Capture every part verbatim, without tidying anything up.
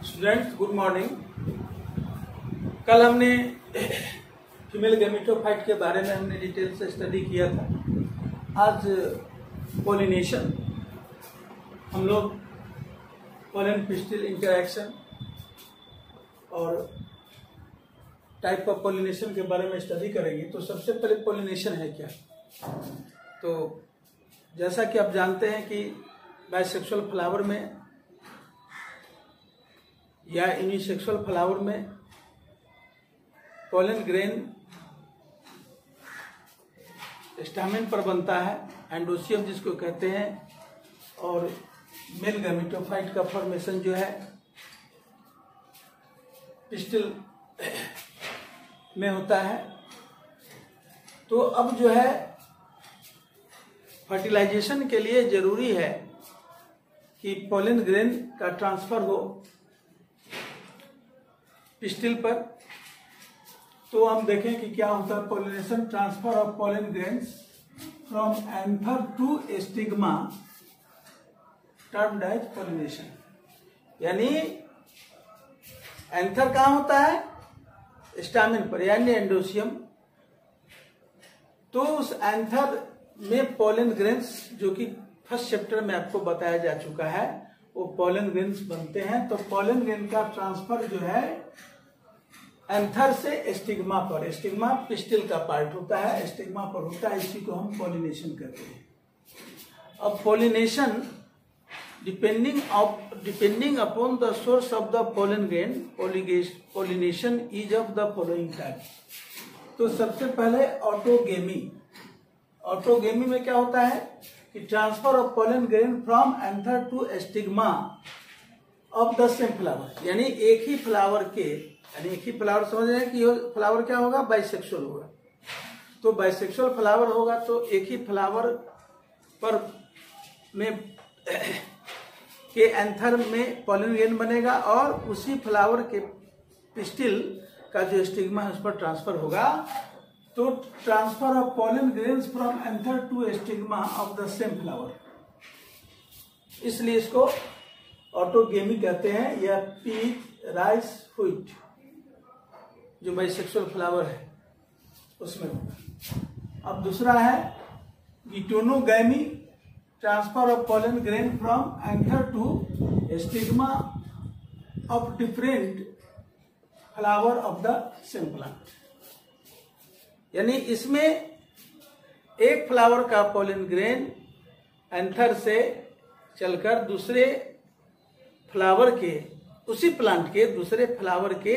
Students good morning. कल हमने female gametophyte के बारे में हमने डिटेल से स्टडी किया था। आज पोलिनेशन हम लोग पोलन पिस्टिल इंटरैक्शन और टाइप ऑफ पोलिनेशन के बारे में स्टडी करेंगे। तो सबसे पहले पोलिनेशन है क्या? तो जैसा कि आप जानते हैं कि बाइसेक्सुअल फ्लावर में या यूनिसेक्सुअल फ्लावर में पोलन ग्रेन स्टामेन पर बनता है, एंडोसियम जिसको कहते हैं, और मेल गैमेटोफाइट का फॉर्मेशन जो है पिस्टिल में होता है। तो अब जो है फर्टिलाइजेशन के लिए जरूरी है कि पोलन ग्रेन का ट्रांसफर हो पिस्टिल पर। तो हम देखें कि क्या होता है pollination, transfer of pollen grains from anther to stigma termed as pollination. यानी एंथर कहाँ होता है? स्टामेन पर यानी एंडोसियम। तो उस एंथर में पोलन ग्रेन्स, जो कि फर्स्ट चैप्टर में आपको बताया जा चुका है, वो पोलन ग्रेन्स बनते हैं। तो पोलन ग्रेन का ट्रांसफर जो है एंथर से स्टिग्मा पर, स्टिग्मा पिस्टिल का पार्ट होता है, स्टिग्मा पर होता है, इसी को हम पोलिनेशन कहते हैं। अब pollination depending of depending upon the source of the pollen grain, pollination is of the following type. तो सबसे पहले ऑटोगेमी। ऑटोगेमी में क्या होता है कि transfer of pollen grain from anther to stigma of the same flower. यानी एक ही फ्लावर के, यानी एक ही फ्लावर, समझ रहे हैं कि फ्लावर क्या होगा? बाइसेक्सुअल होगा। तो बाइसेक्सुअल फ्लावर होगा तो एक ही फ्लावर पर में के एंथर में पोलन ग्रेन बनेगा और उसी फ्लावर के पिस्टिल का जो स्टिग्मा है उस पर ट्रांसफर होगा। तो transfer of pollen grains from anther to stigma of the same flower, इसलिए इसको ऑटोगेमी कहते हैं, या पीच राइस व्हीट जो बाइसेक्सुअल फ्लावर है उसमें होगा। अब दूसरा है geitonogamy, transfer of pollen grain from anther to stigma of different flower of the same plant. यानी इसमें एक फ्लावर का पोलन ग्रेन एंथर से चलकर दूसरे फ्लावर के, उसी प्लांट के दूसरे फ्लावर के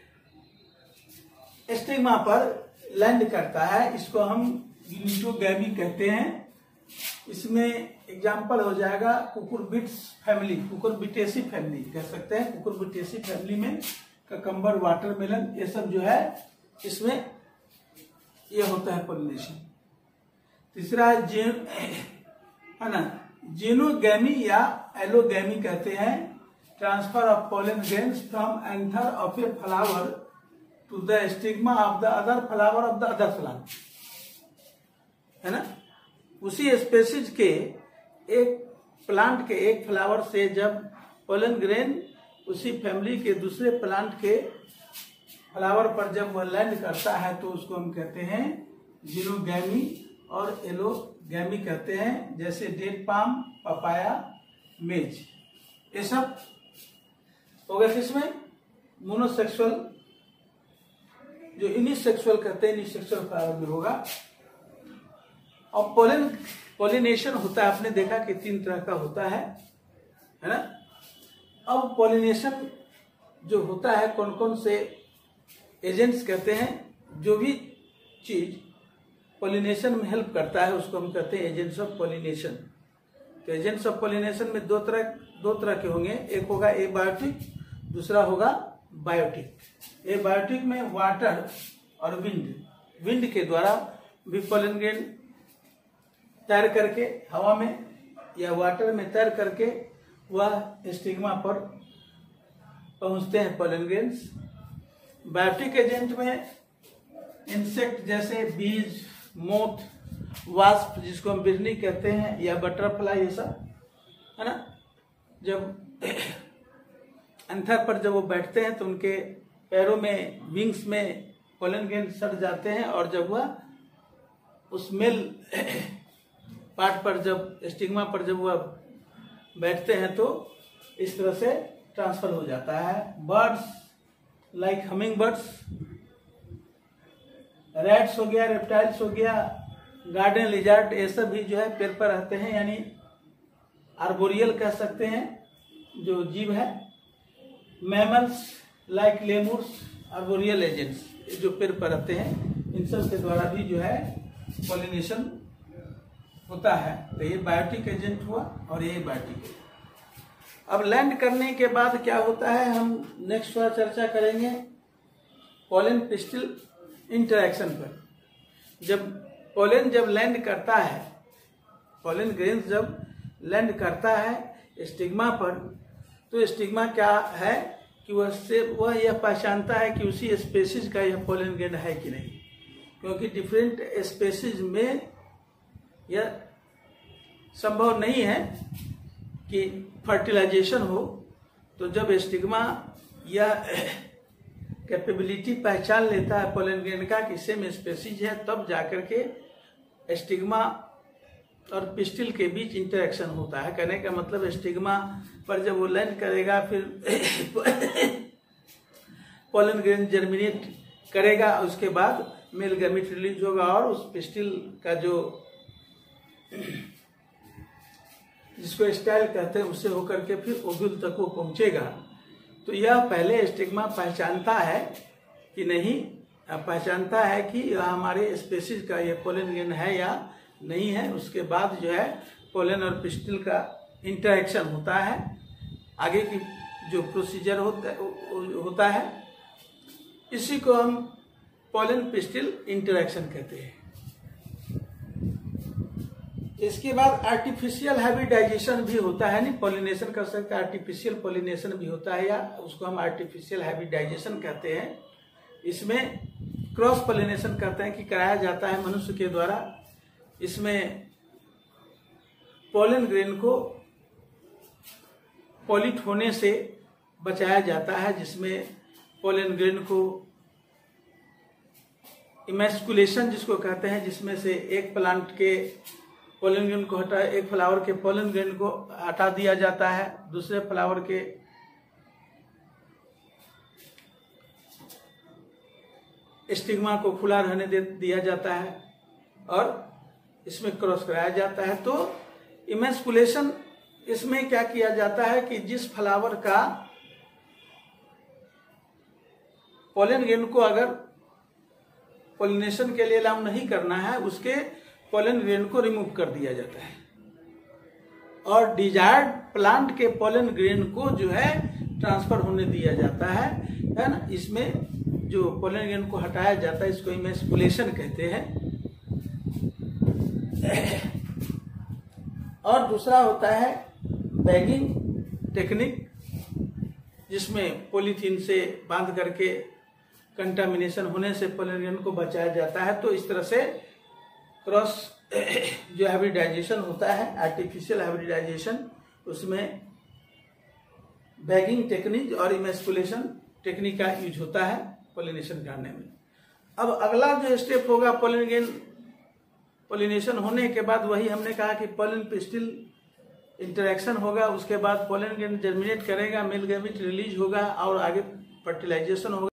स्टिग्मा पर लैंड करता है। इसको हम गिटोनोगैमी कहते हैं। इसमें एग्जाम्पल हो जाएगा कुकुरबिट्स फैमिली, कुकुरबिटेसी फैमिली कह सकते हैं। कुकुरबिटेसी फैमिली में ककम्बर, वाटरमेलन, ये सब जो है इसमें ये होता है पोलिनेशन। तीसरा है जेन है ना जेनोगैमी या एलोगैमी कहते हैं, transfer of pollen grains from anther of a flower to the stigma of the other flower of the other plant, है ना। उसी स्पेसीज के एक प्लांट के एक फ्लावर से जब पोलन ग्रेन उसी फैमिली के दूसरे प्लांट के फ्लावर पर जब वह लैंड करता है तो उसको हम कहते हैं जीनोगैमी और एलोगैमी कहते हैं। जैसे डेट पाम, पपाया, मेज, ये सब हो गए किसमें? मोनोसेक्सुअल, जो यूनिसेक्सुअल कहते हैं, यूनिसेक्सुअल फ्लावर में होगा। और पोलन पोलिनेशन होता है, आपने देखा कि तीन तरह का होता है, है ना। अब पोलिनेशन जो होता है, कौन कौन से एजेंट्स कहते हैं, जो भी चीज पोलिनेशन में हेल्प करता है उसको हम कहते हैं एजेंट्स ऑफ पोलिनेशन। तो एजेंट्स ऑफ पोलिनेशन में दो तरह दो तरह के होंगे, एक होगा एबायोटिक, दूसरा होगा बायोटिक। एबायोटिक में वाटर और विंड, विंड के द्वारा भी पोलन ग्रेन तैर करके हवा में या वाटर में तैर करके वह स्टिग्मा पर पहुंचते हैं पोलन ग्रेन्स। बायोटिक एजेंट में इंसेक्ट जैसे बीज, मोथ, वास्प जिसको हम बिजली कहते हैं, या बटरफ्लाई, ये सब, है ना। जब एंथर पर जब वो बैठते हैं तो उनके पैरों में, विंग्स में पोलन ग्रेन सट जाते हैं, और जब वह उस मेल पार्ट पर, जब स्टिग्मा पर जब वह बैठते हैं तो इस तरह से ट्रांसफर हो जाता है। Birds like hummingbirds, rats हो गया, रेप्टाइल्स हो गया, गार्डन लिजार्ड, ये सब भी जो है पेड़ पर रहते हैं, यानी आर्बोरियल कह सकते हैं जो जीव है। Mammals like lemurs, arboreal agents जो पेड़ पर रहते हैं, इन सब के द्वारा भी जो है पॉलिनेशन होता है। तो ये बायोटिक एजेंट हुआ और ये बायोटिक एजेंट। अब लैंड करने के बाद क्या होता है, हम नेक्स्ट बार चर्चा करेंगे पोलन पिस्टिल इंटरेक्शन पर। जब पोलन जब लैंड करता है, पोलन ग्रेन जब लैंड करता है स्टिग्मा पर, तो स्टिग्मा क्या है कि वह से वह यह पहचानता है कि उसी स्पेसीज का यह पोलन ग्रेन है कि नहीं, क्योंकि डिफरेंट स्पेसीज में यह संभव नहीं है कि फर्टिलाइजेशन हो। तो जब स्टिग्मा यह कैपेबिलिटी पहचान लेता है पोलन ग्रेन का कि सेम स्पेसीज है, तब जाकर के स्टिग्मा और पिस्टिल के बीच इंटरेक्शन होता है। कहने का मतलब स्टिग्मा पर जब वो लैंड करेगा, फिर पोलन ग्रेन जर्मिनेट करेगा, उसके बाद मेल गैमीट रिलीज होगा और उस पिस्टिल का जो जिसको स्टाइल कहते हैं उससे होकर के फिर ओव्यूल तक वो पहुंचेगा। तो यह पहले स्टिग्मा पहचानता है कि नहीं, पहचानता है कि यह हमारे स्पेसीज का यह पोलन ग्रेन है या नहीं है। उसके बाद जो है पोलन और पिस्टिल का इंटरेक्शन होता है। आगे की जो प्रोसीजर होता होता है इसी को हम पोलन पिस्टिल इंटरेक्शन कहते हैं। इसके बाद आर्टिफिशियल हाइब्रिडाइजेशन भी होता है, नहीं पोलिनेशन कर सकते, आर्टिफिशियल पोलिनेशन भी होता है, या उसको हम आर्टिफिशियल हाइब्रिडाइजेशन कहते हैं। इसमें क्रॉस पोलिनेशन कहते हैं कि कराया जाता है मनुष्य के द्वारा। इसमें पोलन ग्रेन को पॉलिट होने से बचाया जाता है, जिसमें पोलन ग्रेन को इमेस्कुलेशन जिसको कहते हैं, जिसमें से एक प्लांट के पोलन ग्रेन को हटा, एक फ्लावर के पोलन ग्रेन को हटा दिया जाता है, दूसरे फ्लावर के स्टिग्मा को खुला रहने दे दिया जाता है और इसमें क्रॉस कराया जाता है। तो इमेस्कुलेशन इसमें क्या किया जाता है कि जिस फ्लावर का पोलन ग्रेन को अगर पोलिनेशन के लिए अलाउ नहीं करना है, उसके पोलन ग्रेन को रिमूव कर दिया जाता है और डिजायर्ड प्लांट के पोलन ग्रेन को जो है ट्रांसफर होने दिया जाता है, है ना। इसमें जो पोलन ग्रेन को हटाया जाता है इसको इमेस्कुलेशन कहते हैं। और दूसरा होता है बैगिंग टेक्निक, जिसमें पॉलीथीन से बांध करके कंटामिनेशन होने से पोलन ग्रेन को बचाया जाता है। तो इस तरह से क्रॉस जो हाइब्रिडाइजेशन होता है, आर्टिफिशियल हाइब्रिडाइजेशन, उसमें बैगिंग टेक्निक और इमेस्कुलेशन टेक्निक का यूज होता है पोलिनेशन करने में। अब अगला जो स्टेप होगा पोलन ग्रेन पोलिनेशन होने के बाद, वही हमने कहा कि पोलन पिस्टिल इंटरेक्शन होगा, उसके बाद पोलन ग्रेन जर्मिनेट करेगा, मेल गैमीट रिलीज होगा और आगे फर्टिलाइजेशन होगा।